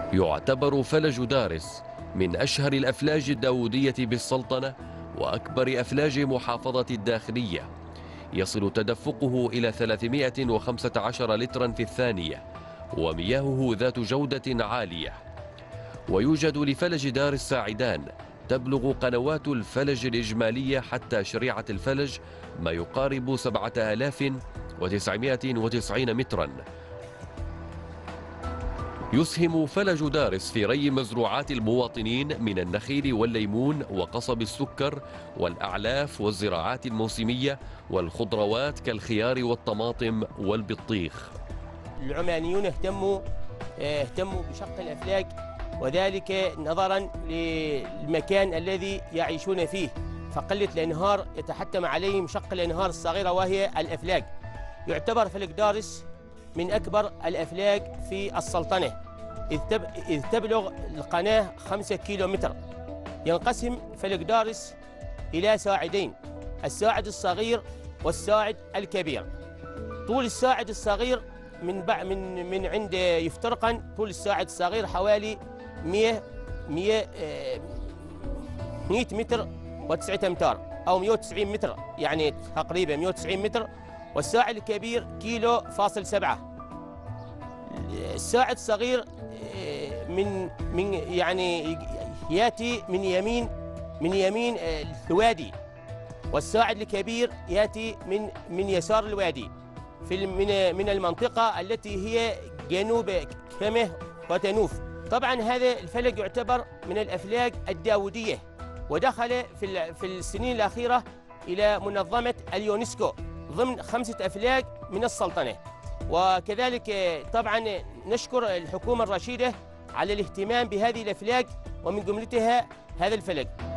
يعتبر فلج دارس من أشهر الأفلاج الداودية بالسلطنة وأكبر أفلاج محافظة الداخلية، يصل تدفقه إلى 315 لترا في الثانية، ومياهه ذات جودة عالية. ويوجد لفلج دار الساعدان تبلغ قنوات الفلج الإجمالية حتى شريعة الفلج ما يقارب 7990 مترا. يسهم فلج دارس في ري مزروعات المواطنين من النخيل والليمون وقصب السكر والأعلاف والزراعات الموسمية والخضروات كالخيار والطماطم والبطيخ. العمانيون اهتموا بشق الأفلاك، وذلك نظرا للمكان الذي يعيشون فيه، فقلة الأنهار يتحتم عليهم شق الأنهار الصغيرة وهي الأفلاك. يعتبر فلك دارس من أكبر الأفلاك في السلطنة، إذ تبلغ القناة 5 كيلومتر. ينقسم فلك دارس إلى ساعدين، الساعد الصغير والساعد الكبير. طول الساعد الصغير من عند يفترقن، طول الساعد الصغير حوالي 100 متر و9 أمتار أو 190 متر، يعني تقريبا 190 متر. والساعد الكبير كيلو فاصل 7. الساعد الصغير من يعني ياتي من يمين الوادي، والساعد الكبير ياتي من يسار الوادي من المنطقة التي هي جنوب كمه وتنوف. طبعا هذا الفلك يعتبر من الأفلاك الداودية، ودخل في السنين الأخيرة إلى منظمة اليونسكو ضمن 5 أفلاك من السلطنة. وكذلك طبعا نشكر الحكومة الرشيدة على الاهتمام بهذه الأفلاك، ومن جملتها هذا الفلك.